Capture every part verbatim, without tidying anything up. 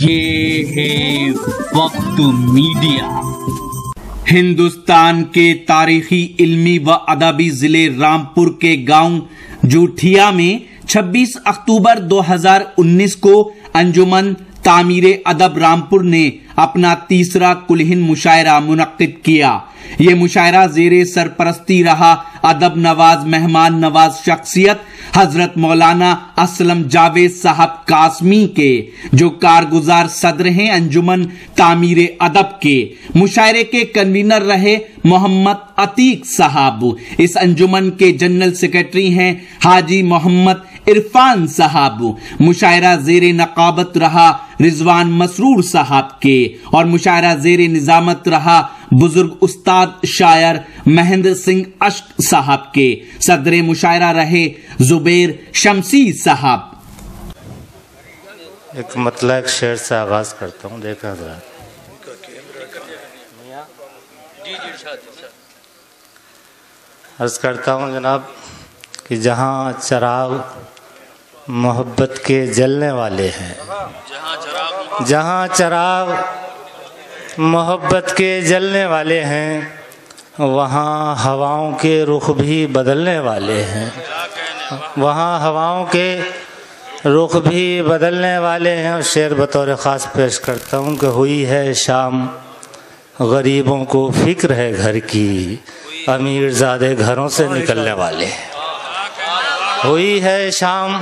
یہ ہے وقت میڈیا۔ ہندوستان کے تاریخی، علمی و ادبی ضلع رامپور کے گاؤں جوٹھیا میں چھبیس اکتوبر دو ہزار انیس کو انجمن تعمیر ادب رامپور نے اپنا تیسرا کل ہند مشاعرہ منعقد کیا۔ یہ مشاعرہ زیر سرپرستی رہا ادب نواز مہمان نواز شخصیت حضرت مولانا اسلم جاوید صاحب قاسمی کے، جو کارگزار صدر ہیں انجمن تعمیر ادب کے۔ مشاعرے کے کنوینر رہے محمد عتیق صاحب۔ اس انجمن کے جنرل سیکرٹری ہیں حاجی محمد عرفان صاحب۔ مشاعرہ زیر نقابت رہا رضوان مسرور صاحب کے، اور مشاعرہ زیر نظامت رہا بزرگ استاد شاعر مہندر سنگھ اشک صاحب کے۔ صدر مشاعرہ رہے زبیر شمسی صاحب۔ ایک مطلع ایک شعر سے آغاز کرتا ہوں، دیکھا ذرا۔ عرض کرتا ہوں جناب کہ جہاں چراغ محبت کے جلنے والے ہیں، جہاں چراغ محبت کے جلنے والے ہیں، وہاں ہواؤں کے رخ بھی بدلنے والے ہیں، وہاں ہواؤں کے رخ بھی بدلنے والے ہیں۔ اور شعر بطور خاص پیش کرتا ہوں کہ ہوئی ہے شام غریبوں کو فکر ہے گھر کی، امیر زادے گھروں سے نکلنے والے ہیں۔ ہوئی ہے شام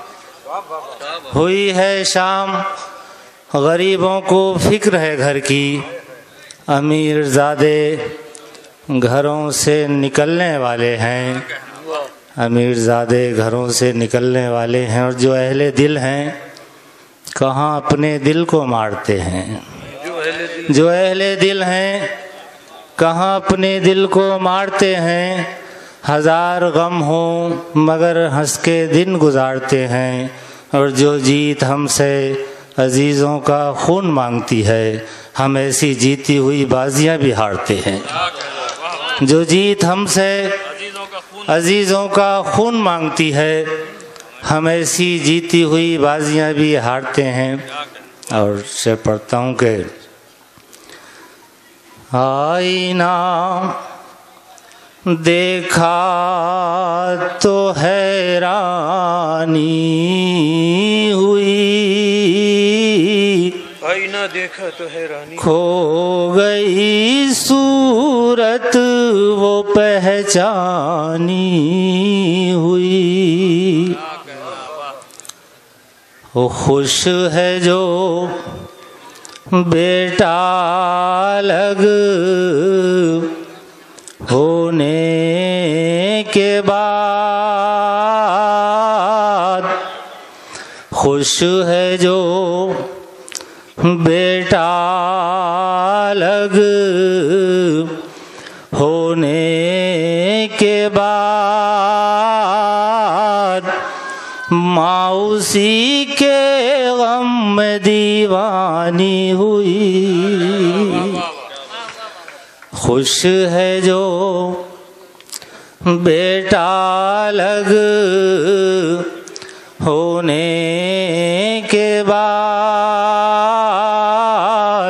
ہوئی ہے شام غریبوں کو فکر ہے گھر کی، امیر زادے گھروں سے نکلنے والے ہیں، امیر زادے گھروں سے نکلنے والے ہیں۔ اور جو اہل دل ہیں کہاں اپنے دل کو مارتے ہیں، جو اہل دل ہیں کہاں اپنے دل کو مارتے ہیں، ہزار غم ہوں مگر ہنس کے دن گزارتے ہیں۔ اور جو جیت ہم سے عزیزوں کا خون مانگتی ہے، ہم ایسی جیتی ہوئی بازیاں بھی ہارتے ہیں۔ جو جیت ہم سے عزیزوں کا خون مانگتی ہے، ہم ایسی جیتی ہوئی بازیاں بھی ہارتے ہیں۔ اور سے پڑھتا ہوں کہ آئینہ دیکھا تو حیرانی ہوئی، آئینہ دیکھا تو حیرانی، کھو گئی صورت وہ پہچانی ہوئی۔ وہ خوش ہے جو بیٹا الگ ہونے کے بعد، خوش ہے جو بیٹا الگ ہونے کے بعد، ماؤسی کے غم میں دیوانی ہوئی۔ خوش ہے جو بیٹا الگ ہونے کے بعد،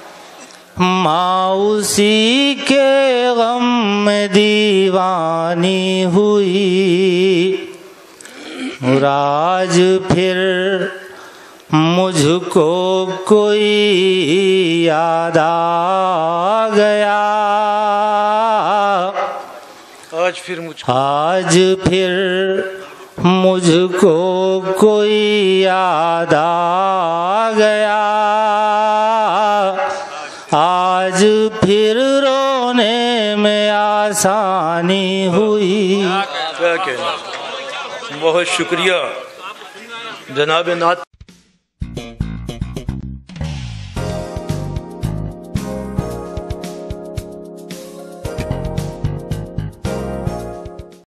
ماؤسی کے غم میں دیوانی ہوئی۔ اور آج پھر مجھ کو کوئی یاد آ گیا، آج پھر مجھ کو آج پھر مجھ کو کوئی یاد آ گیا، آج پھر رونے میں آسانی ہوئی۔ کیا کہنا، بہت شکریہ جناب نعت۔